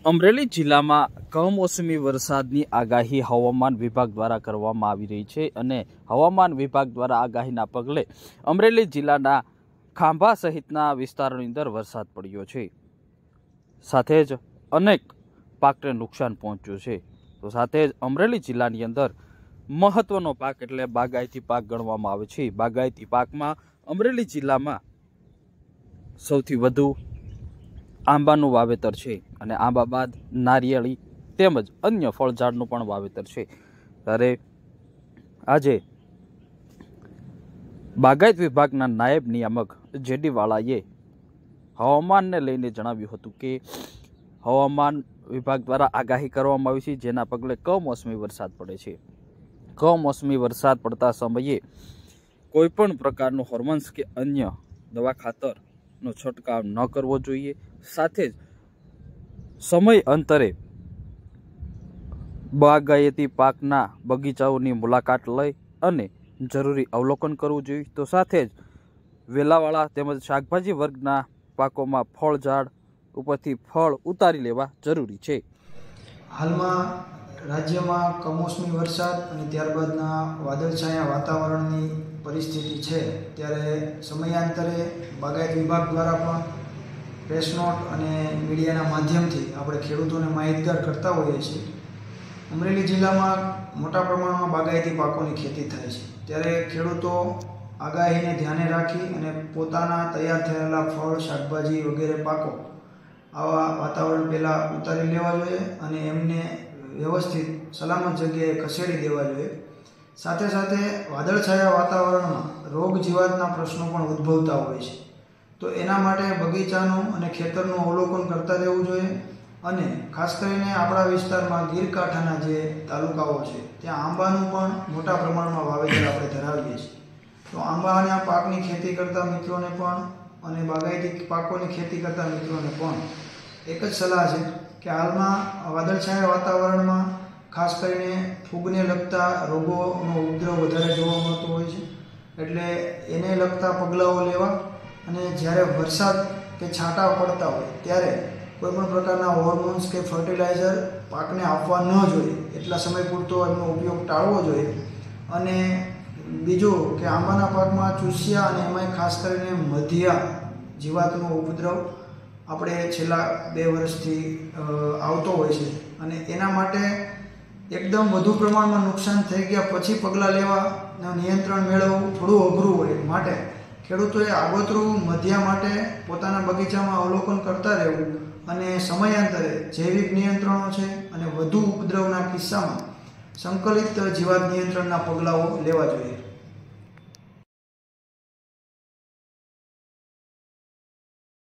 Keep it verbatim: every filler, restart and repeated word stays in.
અમરેલી જિલ્લામાં કમોસમી વરસાદની આગાહી હવામાન વિભાગ દ્વારા કરવામાં આવી રહી છે અને હવામાન વિભાગ દ્વારા આગાહીના પગલે અમરેલી જિલ્લાના ખાંભા સહિતના વિસ્તારોની અંદર વરસાદ પડ્યો છે. સાથે જ અનેક પાકને નુકસાન પહોંચ્યું છે. તો સાથે જ અમરેલી જિલ્લાની અંદર મહત્વનો પાક એટલે બાગાયતી પાક ગણવામાં આવે છે. બાગાયતી પાકમાં અમરેલી જિલ્લામાં સૌથી વધુ આંબાનું વાવેતર છે અને આંબા બાદ નારિયેળી તેમજ અન્ય ફળઝાડનું પણ વાવેતર છે. ત્યારે આજે બાગાયત વિભાગના નાયબ નિયામક જેડી વાળાએ હવામાનને લઈને જણાવ્યું હતું કે હવામાન વિભાગ દ્વારા આગાહી કરવામાં આવી છે, જેના પગલે કમોસમી વરસાદ પડે છે. કમોસમી વરસાદ પડતા સમયે કોઈપણ પ્રકારનું હોર્મોન્સ કે અન્ય દવા ખાતરનો છંટકાવ ન કરવો જોઈએ. સાથે જ સમય અંતરે બાગાયતી પાકના બગીચાઓની મુલાકાત લઈ અને જરૂરી અવલોકન કરવું જોઈએ. તો સાથે જ વેલાવાળા તેમજ શાકભાજી વર્ગના પાકોમાં ફળ ઝાડ ઉપરથી ફળ ઉતારી લેવા જરૂરી છે. હાલમાં રાજ્યમાં કમોસમી વરસાદ અને ત્યારબાદના વાદળછાયા વાતાવરણની પરિસ્થિતિ છે, ત્યારે સમયાંતરે બાગાયત વિભાગ દ્વારા પણ પ્રેસ નોટ અને મીડિયાના માધ્યમથી આપણે ખેડૂતોને માહિતગાર કરતા હોઈએ છીએ. અમરેલી જિલ્લામાં મોટા પ્રમાણમાં બાગાયતી પાકોની ખેતી થાય છે, ત્યારે ખેડૂતો આગાહીને ધ્યાને રાખી અને પોતાના તૈયાર થયેલા ફળ, શાકભાજી વગેરે પાકો આવા વાતાવરણ પહેલાં ઉતારી લેવા જોઈએ અને એમને વ્યવસ્થિત સલામત જગ્યાએ ખસેડી દેવા જોઈએ. સાથે સાથે વાદળછાયા વાતાવરણમાં રોગ જીવાતના પ્રશ્નો પણ ઉદ્ભવતા હોય છે, તો એના માટે બગીચાનું અને ખેતરનું અવલોકન કરતા રહેવું જોઈએ. અને ખાસ કરીને આપણા વિસ્તારમાં ગીર કાંઠાના જે તાલુકાઓ છે ત્યાં આંબાનું પણ મોટા પ્રમાણમાં વાવેતર આપણે ધરાવીએ છીએ. તો આંબાના પાકની ખેતી કરતા મિત્રોને પણ અને બાગાયતી પાકોની ખેતી કરતા મિત્રોને પણ એક જ સલાહ છે કે હાલમાં વાદળછાયા વાતાવરણમાં ખાસ કરીને ફૂગને લગતા રોગોનો ઉપદ્રવ વધારે જોવા મળતો હોય છે, એટલે એને લગતા પગલાઓ લેવા અને જ્યારે વરસાદ કે છાંટા પડતા હોય ત્યારે કોઈપણ પ્રકારના હોર્મોન્સ કે ફર્ટિલાઇઝર પાકને આપવા ન જોઈએ, એટલા સમય પૂરતો એમનો ઉપયોગ ટાળવો જોઈએ. અને બીજું કે આંબાના પાકમાં ચૂસિયા અને એમાંય ખાસ કરીને મધ્યા જીવાતનો ઉપદ્રવ આપણે છેલ્લા બે વર્ષથી આવતો હોય છે અને એના માટે એકદમ વધુ પ્રમાણમાં નુકસાન થઈ ગયા પછી પગલાં લેવા નિયંત્રણ મેળવવું થોડું અઘરું હોય. માટે ખેડૂતોએ આગોતરું મધ્યા માટે પોતાના બગીચામાં અવલોકન કરતા રહેવું અને સમયાંતરે જૈવિક નિયંત્રણો છે અને વધુ ઉપદ્રવના કિસ્સામાં સંકલિત જીવાત નિયંત્રણના પગલાઓ લેવા જોઈએ.